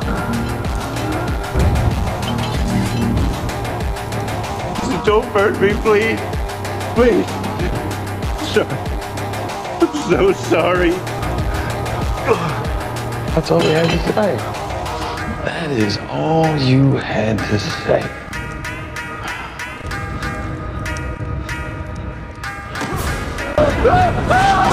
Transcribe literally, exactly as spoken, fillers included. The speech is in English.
Don't hurt me, please. Please. Sorry. I'm so sorry. That's all we had to say. That is all you had to say. Ah!